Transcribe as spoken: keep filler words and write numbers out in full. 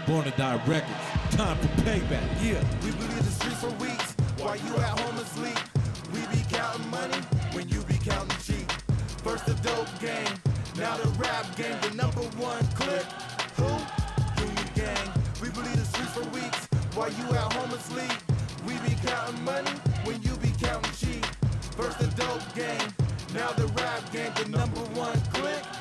Born to Die Records. Time for payback, yeah. We bleed the streets for weeks while you at home asleep. We be counting money when you be counting cheap. First the dope game, now the rap game, the number one click. Who? Union Gang. We bleed the streets for weeks while you at home asleep. We be counting money when you be counting cheap. First the dope game, now the rap game, the number one click.